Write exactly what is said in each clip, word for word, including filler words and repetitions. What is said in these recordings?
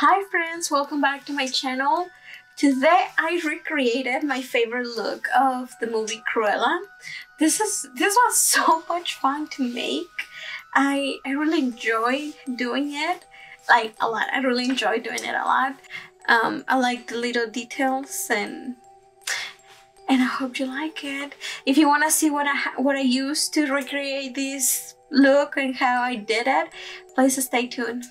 Hi friends, welcome back to my channel. Today I recreated my favorite look of the movie Cruella. This is this was so much fun to make. I I really enjoy doing it, like a lot. I really enjoy doing it a lot. Um, I like the little details and and I hope you like it. If you want to see what I what I used to recreate this look and how I did it, please stay tuned.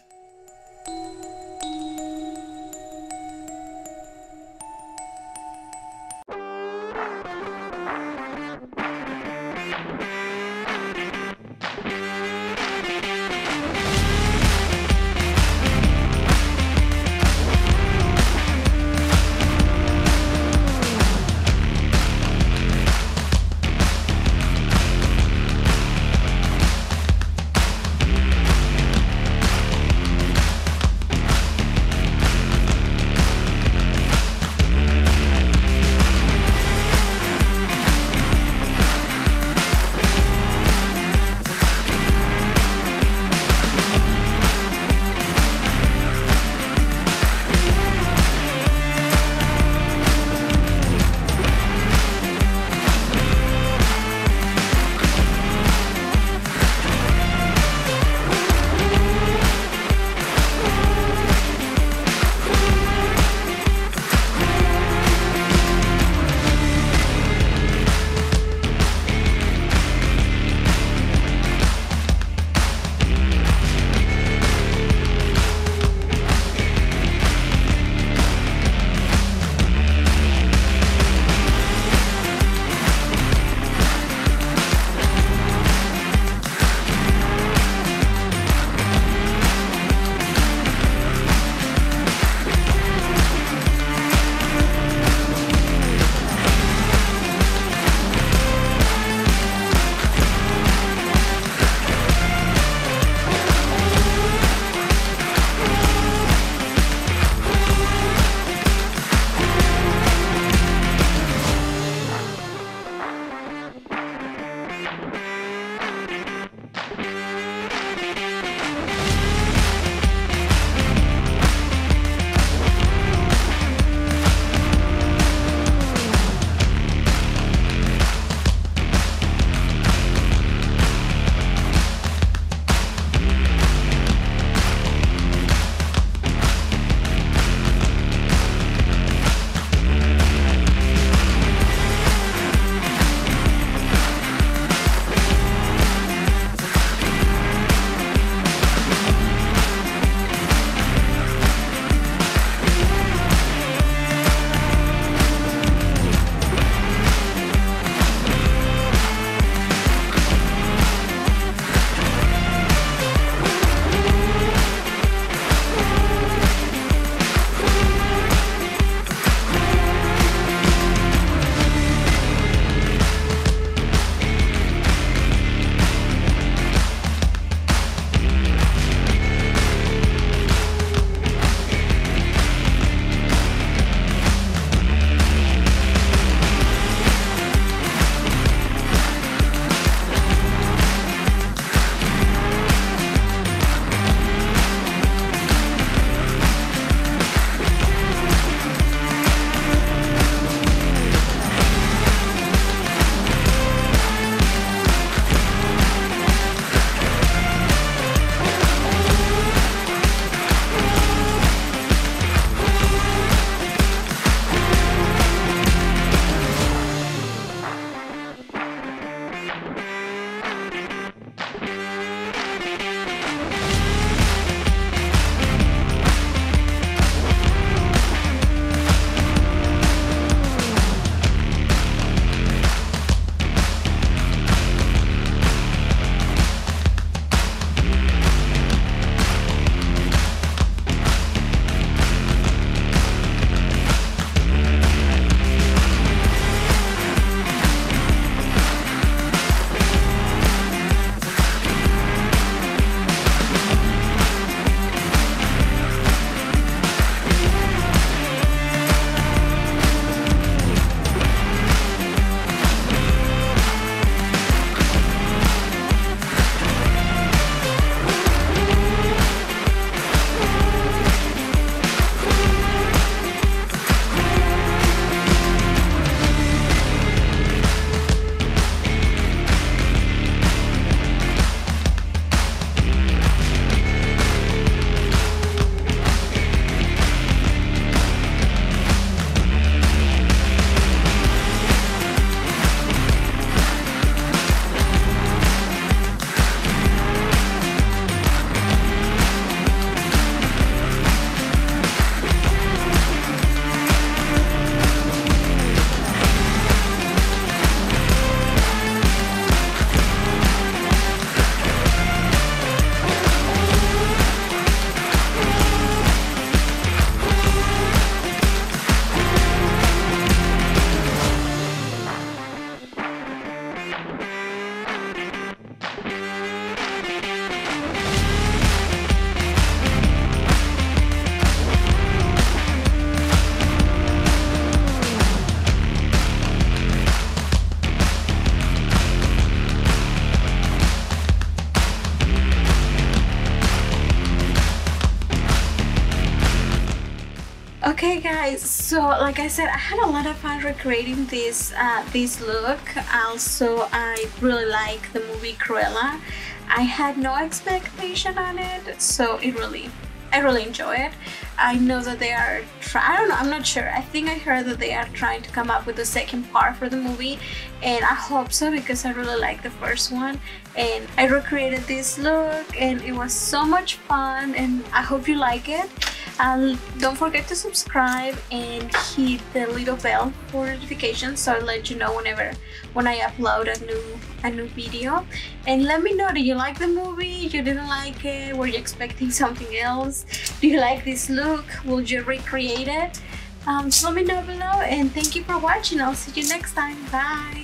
Okay guys, so like I said, I had a lot of fun recreating this uh, this look. Also, I really like the movie Cruella. I had no expectation on it, so it really I really enjoy it. I know that they are trying, I don't know, I'm not sure. I think I heard that they are trying to come up with the second part for the movie, and I hope so because I really like the first one. And I recreated this look and it was so much fun, and I hope you like it. Um, don't forget to subscribe and hit the little bell for notifications so I'll let you know whenever when I upload a new a new video. And let me know, do you like the movie? You didn't like it? Were you expecting something else? Do you like this look? Will you recreate it? Um, just let me know below, and thank you for watching. I'll see you next time. Bye.